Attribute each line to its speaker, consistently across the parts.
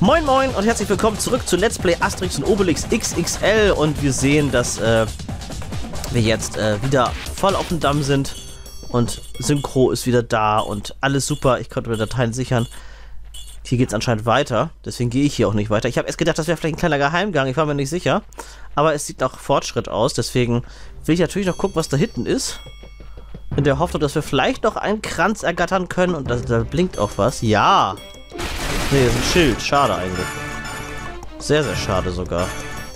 Speaker 1: Moin Moin und herzlich willkommen zurück zu Let's Play Asterix und Obelix XXL und wir sehen, dass wir jetzt wieder voll auf dem Damm sind und Synchro ist wieder da und alles super, ich konnte mir Dateien sichern. Hier geht es anscheinend weiter, deswegen gehe ich hier auch nicht weiter. Ich habe erst gedacht, das wäre vielleicht ein kleiner Geheimgang, ich war mir nicht sicher, aber es sieht nach Fortschritt aus, deswegen will ich natürlich noch gucken, was da hinten ist. In der Hoffnung, dass wir vielleicht noch einen Kranz ergattern können und da blinkt auch was. Ja! Nee, das ist ein Schild. Schade eigentlich. Sehr, sehr schade sogar.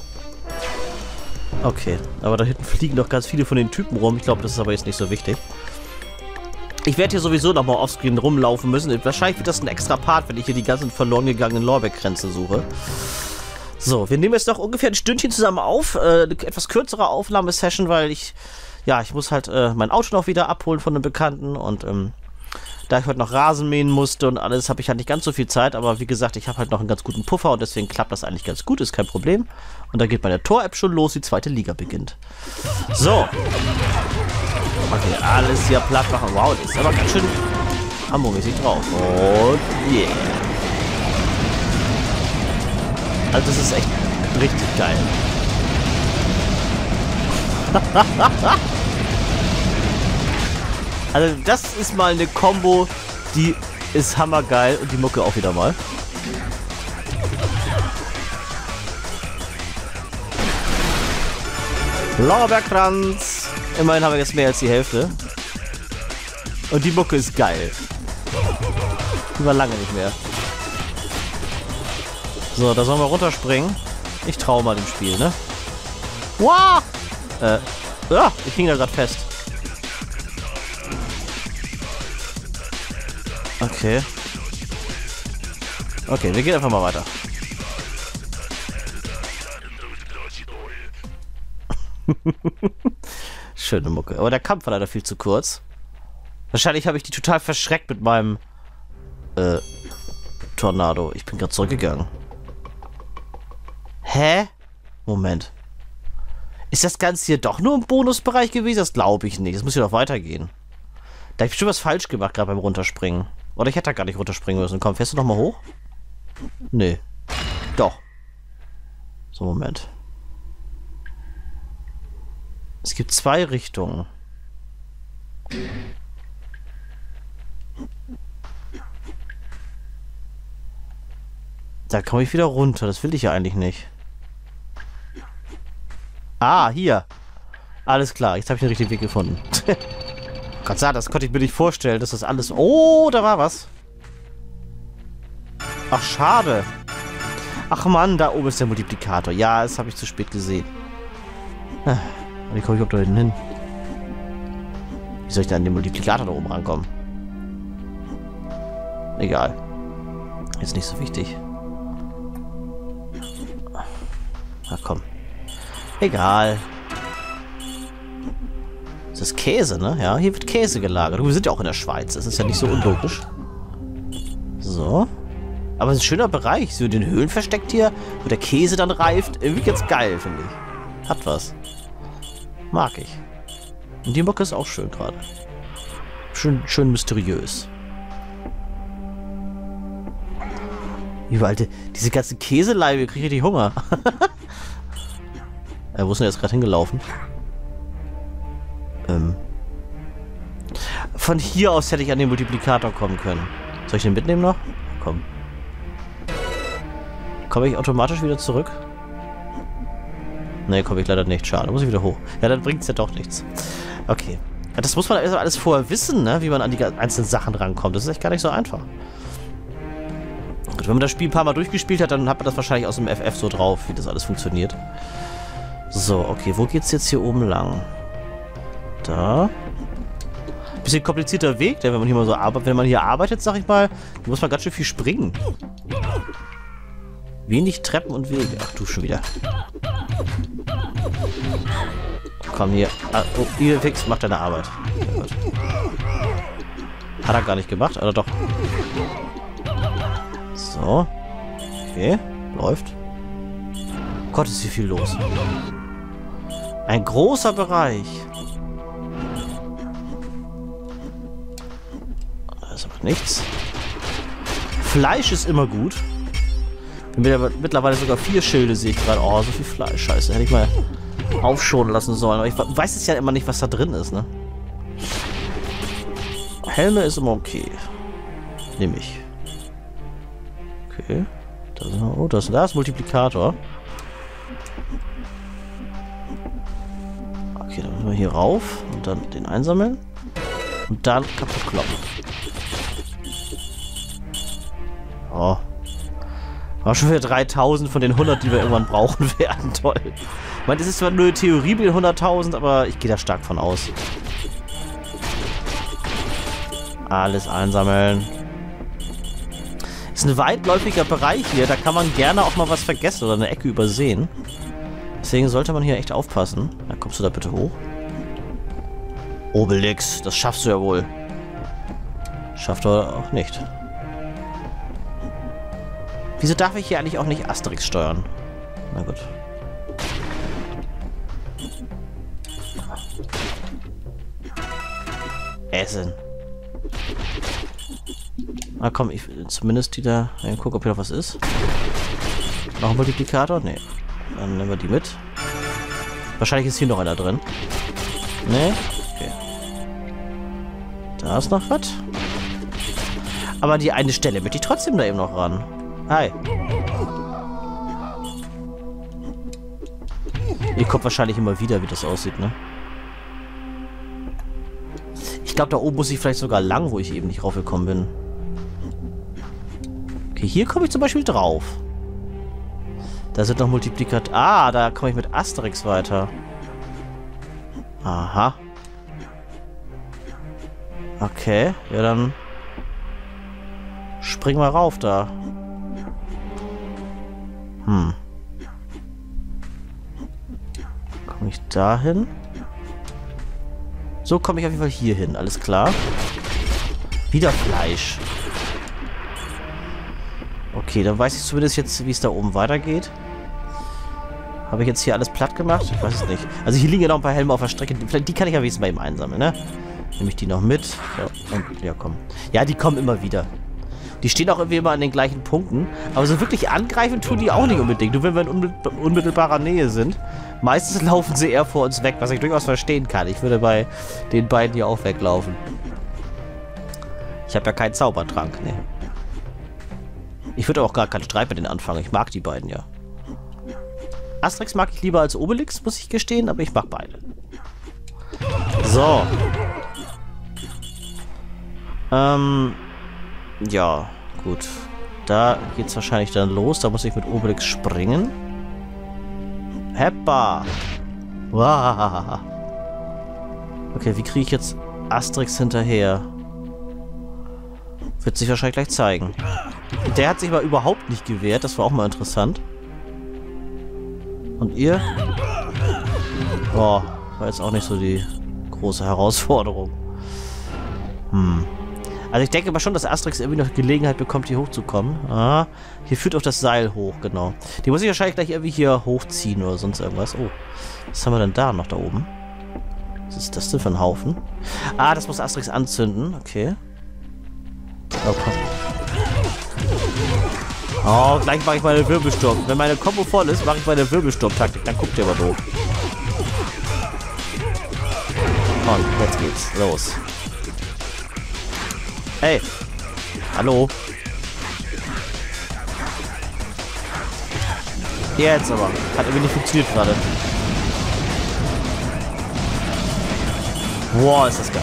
Speaker 1: Okay, aber da hinten fliegen noch ganz viele von den Typen rum. Ich glaube, das ist aber jetzt nicht so wichtig. Ich werde hier sowieso nochmal offscreen rumlaufen müssen. Wahrscheinlich wird das ein extra Part, wenn ich hier die ganzen verloren gegangenen Lorbeerkränze suche. So, wir nehmen jetzt noch ungefähr ein Stündchen zusammen auf. Eine etwas kürzere Aufnahmesession, weil ich muss halt mein Auto noch wieder abholen von einem Bekannten und da ich heute noch Rasen mähen musste und alles, habe ich halt nicht ganz so viel Zeit, aber wie gesagt, ich habe halt noch einen ganz guten Puffer und deswegen klappt das eigentlich ganz gut, ist kein Problem. Und da geht meine Tor-App schon los, die zweite Liga beginnt. So. Okay, alles hier platt machen. Wow, das ist aber ganz schön hamburmäßig drauf. Und yeah. Also das ist echt richtig geil. Also das ist mal eine Combo, die ist hammergeil und die Mucke auch wieder mal. Lorbeerkranz. Immerhin haben wir jetzt mehr als die Hälfte. Und die Mucke ist geil. Die war lange nicht mehr. So, da sollen wir runterspringen. Ich traue mal dem Spiel, ne? Wow! Ja, ich hing da gerade fest. Okay. Okay, wir gehen einfach mal weiter. Schöne Mucke. Aber der Kampf war leider viel zu kurz. Wahrscheinlich habe ich die total verschreckt mit meinem Tornado. Ich bin gerade zurückgegangen. Hä? Moment. Ist das Ganze hier doch nur im Bonusbereich gewesen? Das glaube ich nicht. Das muss ja noch weitergehen. Da habe ich bestimmt was falsch gemacht, gerade beim Runterspringen. Oder ich hätte da gar nicht runterspringen müssen. Komm, fährst du noch mal hoch? Nee. Doch. So, Moment. Es gibt zwei Richtungen. Da komme ich wieder runter. Das will ich ja eigentlich nicht. Ah, hier. Alles klar, jetzt habe ich den richtigen Weg gefunden. Gott sei Dank, das konnte ich mir nicht vorstellen, dass das alles... Oh, da war was. Ach, schade. Ach Mann, da oben ist der Multiplikator. Ja, das habe ich zu spät gesehen. Wie komme ich überhaupt da hinten hin? Wie soll ich da an den Multiplikator da oben rankommen? Egal. Ist nicht so wichtig. Na komm. Egal. Das ist Käse, ne? Ja, hier wird Käse gelagert. Wir sind ja auch in der Schweiz. Das ist ja nicht so unlogisch. So. Aber es ist ein schöner Bereich. So in den Höhlen versteckt hier, wo der Käse dann reift. Irgendwie ganz geil, finde ich. Hat was. Mag ich. Und die Mucke ist auch schön gerade. Schön mysteriös. Überall diese ganzen Käseleibe, kriege ich richtig Hunger. Wo ist denn jetzt gerade hingelaufen? Von hier aus hätte ich an den Multiplikator kommen können. Soll ich den mitnehmen noch? Komm. Komme ich automatisch wieder zurück? Ne, komme ich leider nicht. Schade, muss ich wieder hoch. Ja, dann bringt es ja doch nichts. Okay. Ja, das muss man also alles vorher wissen, ne? Wie man an die einzelnen Sachen rankommt. Das ist echt gar nicht so einfach. Gut, wenn man das Spiel ein paar Mal durchgespielt hat, dann hat man das wahrscheinlich aus dem FF so drauf, wie das alles funktioniert. So, okay, wo geht's jetzt hier oben lang? Da. Bisschen komplizierter Weg, denn wenn man hier mal so arbeitet, wenn man hier arbeitet, sag ich mal, muss man ganz schön viel springen. Wenig Treppen und Wege. Ach du schon wieder. Komm hier. Ah, oh, ihr Fix, macht deine Arbeit. Oh Gott. Hat er gar nicht gemacht, oder doch? So. Okay, läuft. Gott, ist hier viel los. Ein großer Bereich. Da ist aber nichts. Fleisch ist immer gut. Mittlerweile sogar 4 Schilde, sehe ich gerade. Oh, so viel Fleisch. Scheiße, hätte ich mal aufschonen lassen sollen. Aber ich weiß es ja immer nicht, was da drin ist, ne? Helme ist immer okay. Nehme ich. Okay. Oh, da ist Multiplikator. Okay, dann müssen wir hier rauf und dann den einsammeln. Und dann kaputt kloppen. Oh. War schon wieder 3000 von den 100, die wir irgendwann brauchen werden. Toll. Ich meine, das ist zwar nur eine Theorie mit den 100.000, aber ich gehe da stark von aus. Alles einsammeln. Ist ein weitläufiger Bereich hier, da kann man gerne auch mal was vergessen oder eine Ecke übersehen. Deswegen sollte man hier echt aufpassen. Na, kommst du da bitte hoch? Obelix, das schaffst du ja wohl. Schafft er auch nicht. Wieso darf ich hier eigentlich auch nicht Asterix steuern? Na gut. Essen. Na komm, ich zumindest die da. Guck, ob hier noch was ist. Noch ein Multiplikator? Nee. Dann nehmen wir die mit. Wahrscheinlich ist hier noch einer drin. Nee? Okay. Da ist noch was. Aber die eine Stelle möchte ich trotzdem da eben noch ran. Hi. Ihr kommt wahrscheinlich immer wieder, wie das aussieht, ne? Ich glaube, da oben muss ich vielleicht sogar lang, wo ich eben nicht raufgekommen bin. Okay, hier komme ich zum Beispiel drauf. Da sind noch Multiplikat. Ah, da komme ich mit Asterix weiter. Aha. Okay, ja dann spring mal rauf da. Komme ich da hin? So komme ich auf jeden Fall hier hin, alles klar. Wieder Fleisch. Okay, dann weiß ich zumindest jetzt, wie es da oben weitergeht. Habe ich jetzt hier alles platt gemacht? Ich weiß es nicht. Also hier liegen ja noch ein paar Helme auf der Strecke. Die kann ich ja wenigstens mal eben einsammeln, ne? Nehme ich die noch mit. Ja, und, ja, komm. Ja, die kommen immer wieder. Die stehen auch irgendwie immer an den gleichen Punkten. Aber so wirklich angreifen tun die auch nicht unbedingt. Nur wenn wir in unmittelbarer Nähe sind. Meistens laufen sie eher vor uns weg, was ich durchaus verstehen kann. Ich würde bei den beiden hier auch weglaufen. Ich habe ja keinen Zaubertrank, ne. Ich würde auch gar keinen Streit mit denen anfangen. Ich mag die beiden ja. Asterix mag ich lieber als Obelix, muss ich gestehen, aber ich mag beide. So. Ja, gut. Da geht's wahrscheinlich dann los. Da muss ich mit Obelix springen. Heppa! Wow. Okay, wie kriege ich jetzt Asterix hinterher? Wird sich wahrscheinlich gleich zeigen. Der hat sich aber überhaupt nicht gewehrt. Das war auch mal interessant. Und ihr? Boah, war jetzt auch nicht so die große Herausforderung. Also ich denke mal schon, dass Asterix irgendwie noch Gelegenheit bekommt, hier hochzukommen. Ah, hier führt auch das Seil hoch, genau. Die muss ich wahrscheinlich gleich irgendwie hier hochziehen oder sonst irgendwas. Oh, was haben wir denn da noch da oben? Was ist das denn für ein Haufen? Ah, das muss Asterix anzünden. Okay. Oh, komm. Oh, gleich mache ich meine Wirbelsturm. Wenn meine Kombo voll ist, mache ich meine Wirbelsturm-Taktik. Dann guckt ihr aber doof. Und jetzt geht's. Los. Hey. Hallo. Jetzt aber. Hat irgendwie nicht funktioniert gerade. Wow, ist das geil.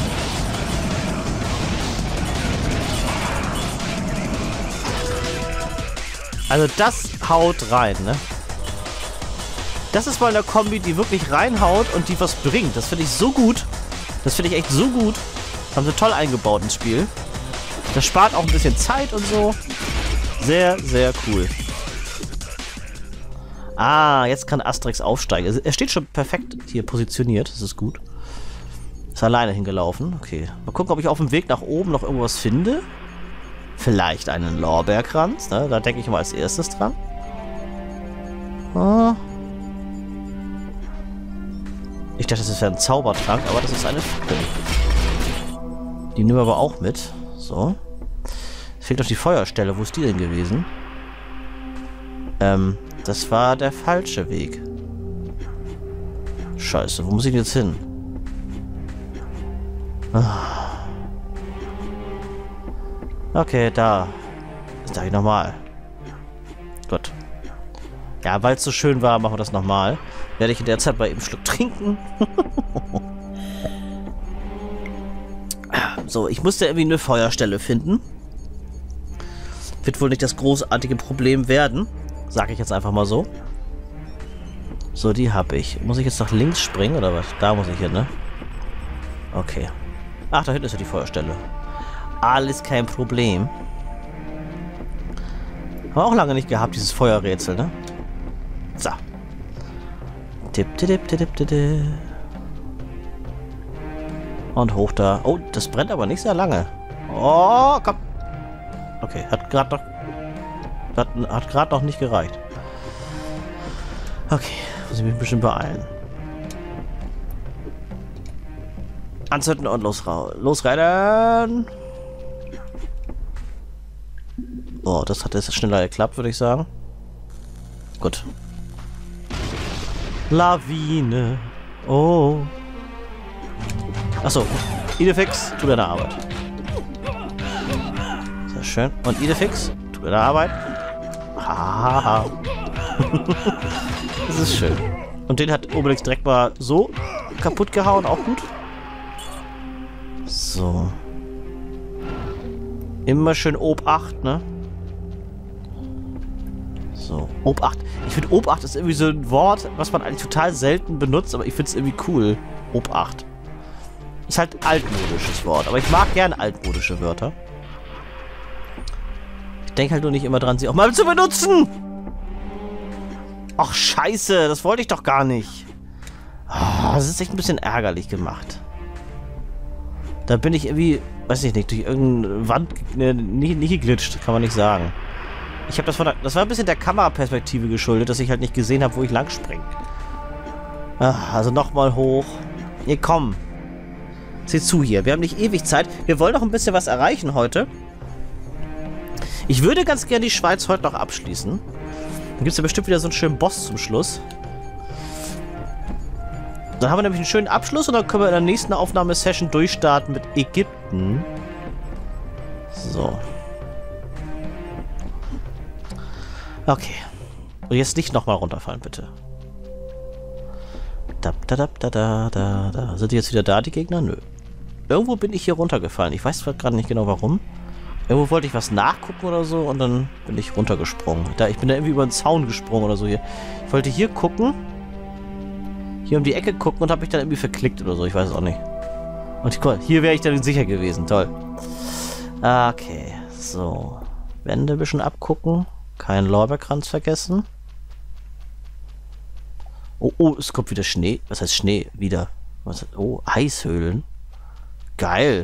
Speaker 1: Also das haut rein, ne? Das ist mal eine Kombi, die wirklich reinhaut und die was bringt. Das finde ich so gut. Das finde ich echt so gut. Das haben sie toll eingebaut ins Spiel. Das spart auch ein bisschen Zeit und so. Sehr, sehr cool. Ah, jetzt kann Asterix aufsteigen. Also er steht schon perfekt hier positioniert. Das ist gut. Ist alleine hingelaufen. Okay. Mal gucken, ob ich auf dem Weg nach oben noch irgendwas finde. Vielleicht einen Lorbeerkranz. Ne? Da denke ich mal als erstes dran. Ah. Ich dachte, das wäre ein Zaubertrank, aber das ist eine Fackel. Die nehmen wir aber auch mit. So. Es fehlt noch die Feuerstelle. Wo ist die denn gewesen? Das war der falsche Weg. Scheiße, wo muss ich jetzt hin? Okay, da. Das darf ich nochmal. Gut. Ja, weil es so schön war, machen wir das nochmal. Werde ich in der Zeit mal eben einen Schluck trinken. So, ich musste irgendwie eine Feuerstelle finden. Wird wohl nicht das großartige Problem werden. Sage ich jetzt einfach mal so. So, die habe ich. Muss ich jetzt nach links springen oder was? Da muss ich hin, ne? Okay. Ach, da hinten ist ja die Feuerstelle. Alles kein Problem. Haben wir auch lange nicht gehabt, dieses Feuerrätsel, ne? So. Tipp, tipp, tipp, tipp, tipp. Und hoch da. Oh, das brennt aber nicht sehr lange. Oh, komm. Okay, hat gerade noch nicht gereicht. Okay, muss ich mich ein bisschen beeilen. Anzünden und losreiten. Oh, das hat jetzt schneller geklappt, würde ich sagen. Gut. Lawine. Oh. Achso. Idefix, tu deine Arbeit. Sehr schön. Und Idefix, tu deine Arbeit. Hahaha. Das ist schön. Und den hat Obelix direkt mal so kaputt gehauen. Auch gut. So. Immer schön Obacht, ne? So. Obacht. Ich finde, Obacht ist irgendwie so ein Wort, was man eigentlich total selten benutzt, aber ich finde es irgendwie cool. Obacht. Ist halt ein altmodisches Wort, aber ich mag gerne altmodische Wörter. Ich denke halt nur nicht immer dran, sie auch mal zu benutzen. Ach, scheiße, das wollte ich doch gar nicht. Oh, das ist echt ein bisschen ärgerlich gemacht. Da bin ich irgendwie, weiß ich nicht, durch irgendeine Wand nicht geglitscht, kann man nicht sagen. Ich habe das war ein bisschen der Kameraperspektive geschuldet, dass ich halt nicht gesehen habe, wo ich lang springe. Also nochmal hoch. Nee, komm. Seht zu hier, wir haben nicht ewig Zeit. Wir wollen noch ein bisschen was erreichen heute. Ich würde ganz gerne die Schweiz heute noch abschließen. Dann gibt es ja bestimmt wieder so einen schönen Boss zum Schluss. Dann haben wir nämlich einen schönen Abschluss und dann können wir in der nächsten Aufnahmesession durchstarten mit Ägypten. So. Okay. Und jetzt nicht nochmal runterfallen, bitte. Da. Sind die jetzt wieder da, die Gegner? Nö. Irgendwo bin ich hier runtergefallen. Ich weiß gerade nicht genau warum. Irgendwo wollte ich was nachgucken oder so und dann bin ich runtergesprungen. Ich bin da irgendwie über den Zaun gesprungen oder so hier. Ich wollte hier gucken. Hier um die Ecke gucken und habe mich dann irgendwie verklickt oder so. Ich weiß es auch nicht. Und guck mal, hier wäre ich dann sicher gewesen. Toll. Okay. So. Wände ein bisschen abgucken. Keinen Lorbeerkranz vergessen. Oh, es kommt wieder Schnee. Was heißt Schnee? Wieder. Oh, Eishöhlen. Geil.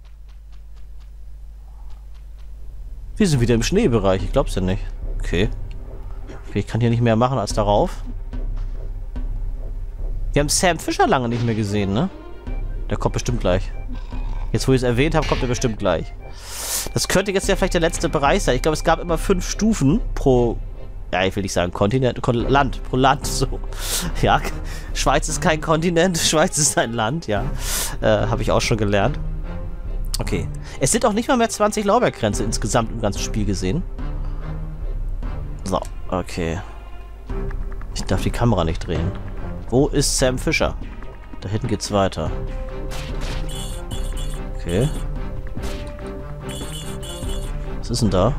Speaker 1: Wir sind wieder im Schneebereich. Ich glaub's ja nicht. Okay. Ich kann hier nicht mehr machen als darauf. Wir haben Sam Fisher lange nicht mehr gesehen, ne? Der kommt bestimmt gleich. Jetzt, wo ich es erwähnt habe, kommt er bestimmt gleich. Das könnte jetzt ja vielleicht der letzte Bereich sein. Ich glaube, es gab immer 5 Stufen pro... Ja, ich will nicht sagen Kontinent, Land, pro Land, so. Ja, Schweiz ist kein Kontinent, Schweiz ist ein Land, ja. Habe ich auch schon gelernt. Okay. Es sind auch nicht mal mehr 20 Lorbeerkränze insgesamt im ganzen Spiel gesehen. So, okay. Ich darf die Kamera nicht drehen. Wo ist Sam Fisher? Da hinten geht's weiter. Okay. Was ist denn da?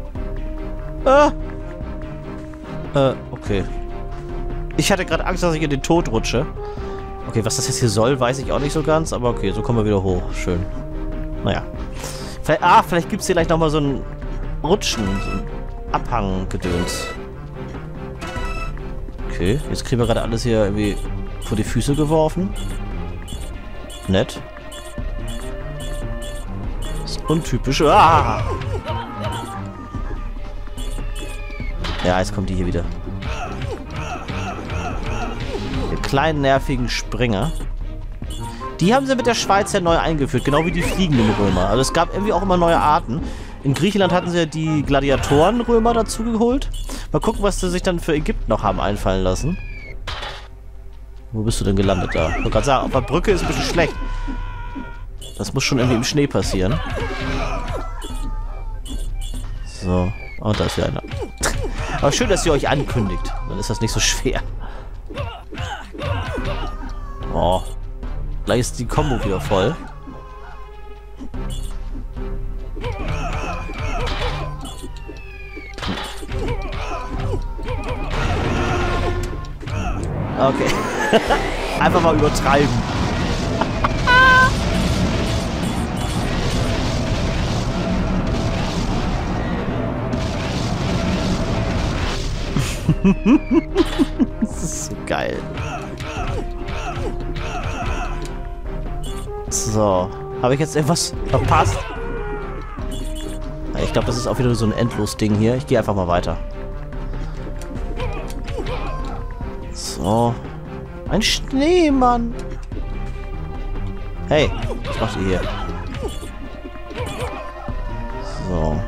Speaker 1: Okay. Ich hatte gerade Angst, dass ich in den Tod rutsche. Okay, was das jetzt hier soll, weiß ich auch nicht so ganz. Aber okay, so kommen wir wieder hoch. Schön. Naja. Vielleicht gibt es hier gleich nochmal so ein Rutschen. So ein Abhanggedöns. Okay, jetzt kriegen wir gerade alles hier irgendwie vor die Füße geworfen. Nett. Das ist untypisch. Ah! Ja, jetzt kommt die hier wieder. Die kleinen nervigen Springer. Die haben sie mit der Schweiz ja neu eingeführt, genau wie die fliegenden Römer. Also es gab irgendwie auch immer neue Arten. In Griechenland hatten sie ja die Gladiatoren-Römer dazu geholt. Mal gucken, was sie sich dann für Ägypten noch haben einfallen lassen. Wo bist du denn gelandet da? Ich wollte gerade sagen, auf der Brücke ist ein bisschen schlecht. Das muss schon irgendwie im Schnee passieren. So. Und da ist wieder einer. Aber schön, dass ihr euch ankündigt. Dann ist das nicht so schwer. Oh. Gleich ist die Kombo wieder voll. Okay. Einfach mal übertreiben. Das ist so geil. So. Habe ich jetzt etwas verpasst? Ich glaube, das ist auch wieder so ein Endlos-Ding hier. Ich gehe einfach mal weiter. So. Ein Schneemann. Hey, was macht ihr hier? So.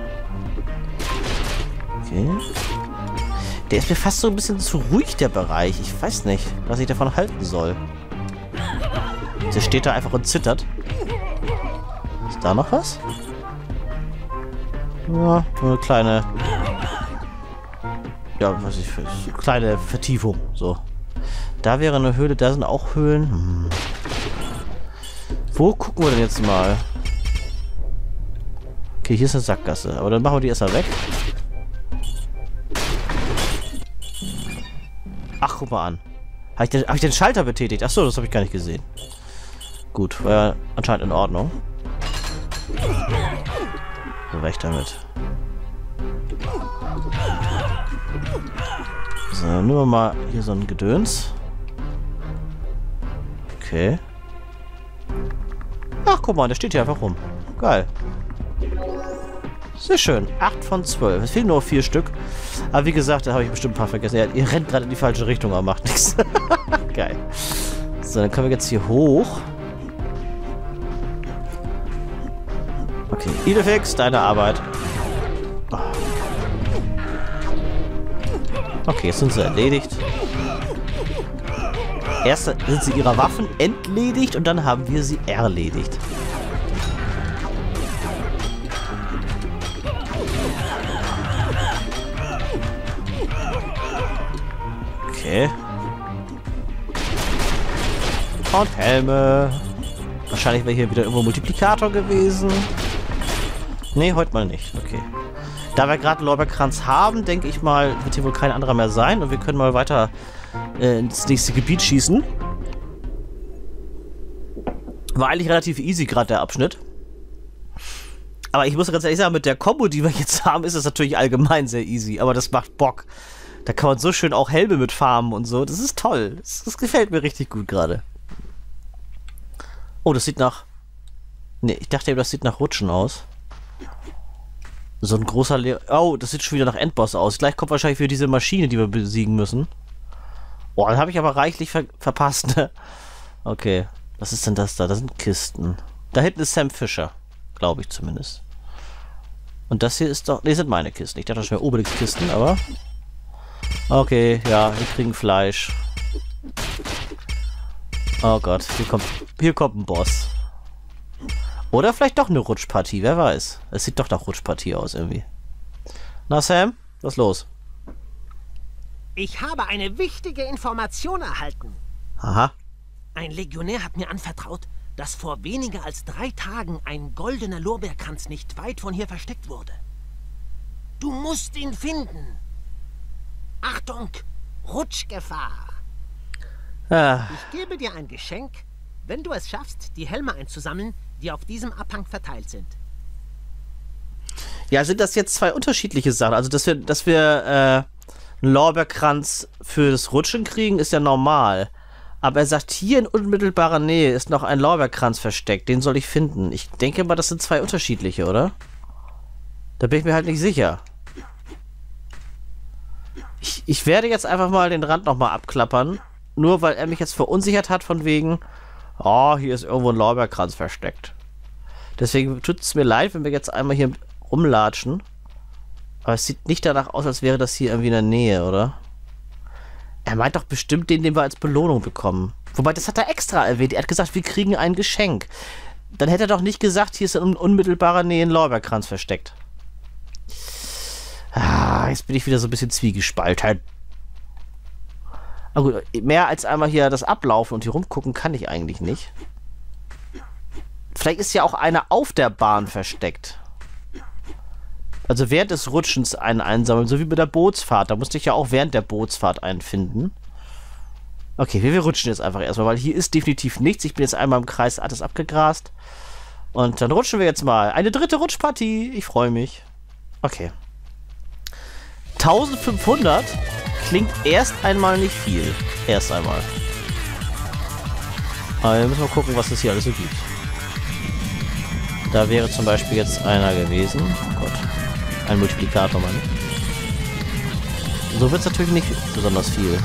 Speaker 1: Okay. Der ist mir fast so ein bisschen zu ruhig, der Bereich. Ich weiß nicht, was ich davon halten soll. Der steht da einfach und zittert. Ist da noch was? Ja, nur eine kleine... Ja, was ich... Kleine Vertiefung, so. Da wäre eine Höhle, da sind auch Höhlen. Wo gucken wir denn jetzt mal? Okay, hier ist eine Sackgasse. Aber dann machen wir die erstmal weg. Ach, guck mal an. Hab ich den Schalter betätigt? Achso, das habe ich gar nicht gesehen. Gut, war ja anscheinend in Ordnung. So, weg damit. So, nehmen wir mal hier so ein Gedöns. Okay. Ach, guck mal, der steht hier einfach rum. Geil. Sehr schön. 8 von 12. Es fehlen nur 4 Stück. Aber wie gesagt, da habe ich bestimmt ein paar vergessen. Ja, ihr rennt gerade in die falsche Richtung, aber macht nichts. Geil. So, dann können wir jetzt hier hoch. Okay, Idefix, deine Arbeit. Okay, jetzt sind sie erledigt. Erst sind sie ihrer Waffen entledigt und dann haben wir sie erledigt. Okay. Und Helme. Wahrscheinlich wäre hier wieder irgendwo Multiplikator gewesen. Nee, heute mal nicht. Okay. Da wir gerade einen Lorbeerkranz haben, denke ich mal, wird hier wohl kein anderer mehr sein. Und wir können mal weiter ins nächste Gebiet schießen. War eigentlich relativ easy gerade der Abschnitt. Aber ich muss ganz ehrlich sagen, mit der Kombo, die wir jetzt haben, ist es natürlich allgemein sehr easy. Aber das macht Bock. Da kann man so schön auch Helme mit farmen und so. Das ist toll. Das gefällt mir richtig gut gerade. Oh, das sieht nach... Ne, ich dachte eben, das sieht nach Rutschen aus. So ein großer... Oh, das sieht schon wieder nach Endboss aus. Gleich kommt wahrscheinlich wieder diese Maschine, die wir besiegen müssen. Oh, dann habe ich aber reichlich verpasst, ne? Okay. Was ist denn das da? Das sind Kisten. Da hinten ist Sam Fisher. Glaube ich zumindest. Und das hier ist doch... Ne, sind meine Kisten. Ich dachte, das wären Obelix-Kisten, aber... Okay, ja, wir kriegen Fleisch. Oh Gott, hier kommt ein Boss. Oder vielleicht doch eine Rutschpartie, wer weiß. Es sieht doch nach Rutschpartie aus irgendwie. Na Sam, was ist los?
Speaker 2: Ich habe eine wichtige Information erhalten.
Speaker 1: Aha.
Speaker 2: Ein Legionär hat mir anvertraut, dass vor weniger als 3 Tagen ein goldener Lorbeerkranz nicht weit von hier versteckt wurde. Du musst ihn finden. Achtung, Rutschgefahr.
Speaker 1: Ah.
Speaker 2: Ich gebe dir ein Geschenk, wenn du es schaffst, die Helme einzusammeln, die auf diesem Abhang verteilt sind.
Speaker 1: Ja, sind das jetzt 2 unterschiedliche Sachen? Also, dass wir einen Lorbeerkranz für das Rutschen kriegen, ist ja normal. Aber er sagt, hier in unmittelbarer Nähe ist noch ein Lorbeerkranz versteckt. Den soll ich finden. Ich denke mal, das sind 2 unterschiedliche, oder? Da bin ich mir halt nicht sicher. Ich werde jetzt einfach mal den Rand nochmal abklappern. Nur weil er mich jetzt verunsichert hat von wegen, oh, hier ist irgendwo ein Lorbeerkranz versteckt. Deswegen tut es mir leid, wenn wir jetzt einmal hier rumlatschen. Aber es sieht nicht danach aus, als wäre das hier irgendwie in der Nähe, oder? Er meint doch bestimmt den wir als Belohnung bekommen. Wobei, das hat er extra erwähnt. Er hat gesagt, wir kriegen ein Geschenk. Dann hätte er doch nicht gesagt, hier ist in unmittelbarer Nähe ein Lorbeerkranz versteckt. Ah, jetzt bin ich wieder so ein bisschen zwiegespalten. Na gut, mehr als einmal hier das ablaufen und hier rumgucken kann ich eigentlich nicht. Vielleicht ist ja auch einer auf der Bahn versteckt. Also während des Rutschens einen einsammeln, so wie bei der Bootsfahrt. Da musste ich ja auch während der Bootsfahrt einen finden. Okay, wir rutschen jetzt einfach erstmal, weil hier ist definitiv nichts. Ich bin jetzt einmal im Kreis alles abgegrast. Und dann rutschen wir jetzt mal. Eine dritte Rutschpartie. Ich freue mich. Okay. 1500 klingt erst einmal nicht viel. Erst einmal. Aber wir müssen mal gucken, was es hier alles so gibt. Da wäre zum Beispiel jetzt einer gewesen. Oh Gott. Ein Multiplikator, Mann. So wird es natürlich nicht besonders viel.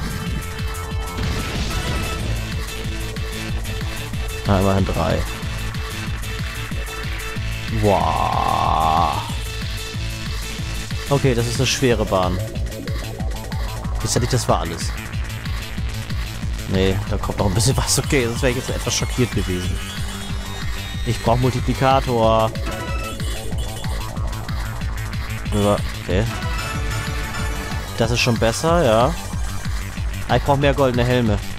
Speaker 1: Ah, immerhin 3. Wow. Okay, das ist eine schwere Bahn. Jetzt hätte ich, das war alles. Nee, da kommt noch ein bisschen was. Okay, sonst wäre ich jetzt etwas schockiert gewesen. Ich brauche Multiplikator. Okay. Das ist schon besser, ja. Ah, ich brauche mehr goldene Helme.